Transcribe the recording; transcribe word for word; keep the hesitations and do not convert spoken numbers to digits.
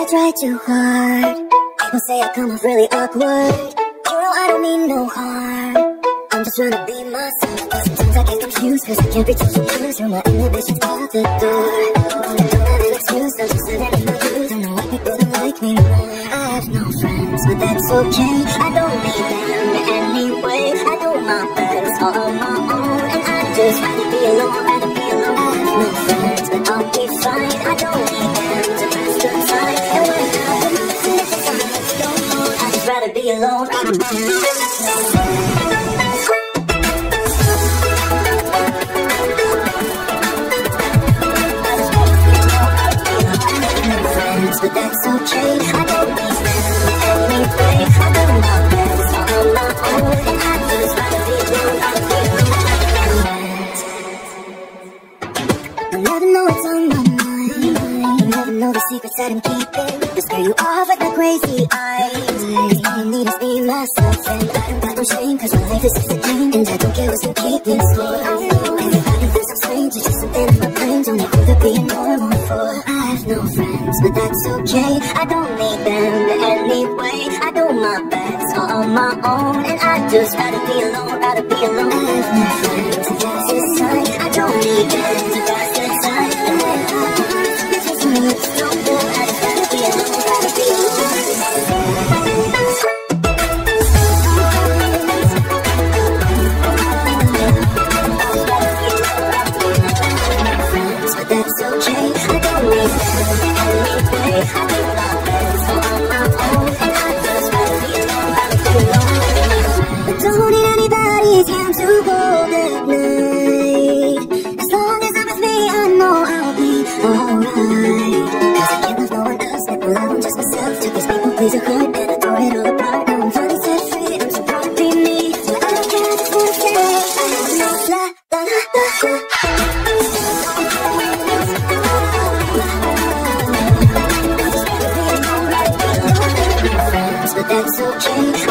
try too hard. People say I come off really awkward. You know I don't mean no harm. I'm just trying to be myself, but sometimes I get confused, cause I can't be too confused. Through my inhibitions out the door. I don't have an excuse, I'm just living in my views. I know why people don't like me no more. I have no friends, but that's okay. I don't need them anyway. I do my best all on my own, and I just rather be alone, rather be alone. I have no friends, but I'll be fine. I don't need them to pass the time. And when I put my feelings on, let's go home. I just rather be alone, rather be alone. But that's okay, I don't need them anyway. I do my best all on my own, and I just rather be alone, rather be alone. You'll never know what's on my mind. You'll never know the secrets that I'm keeping. Just scare you off like my crazy eyes. Cause all I need is me, myself, and I don't got no shame. Cause my life is just a game, and I don't care what's gonna keep me score. I know everybody thinks I'm strange, it's just something in my brain. Don't know who to be normal for. I have no friends, but that's okay. I don't need them anyway. I do my best all on my own, and I just rather be alone, rather be alone. I have no friends, and that's a sign. I don't need them to pass the time. And when I it's just me, it's no more. I just rather be alone, rather be alone. That's okay, I don't need them anyway. I do my best all on my own, and I just rather be alone, rather be alone. I don't need anybody's hand to hold at night. As long as I'm with me, I know I'll be alright. Cause I can't love no one else, make my love on just myself. Took these people please a heart, and I tore it all apart. Now I'm finally set free, I'm so proud to be me. So I don't care, I just wanna say I have no la da da da da. But that's okay.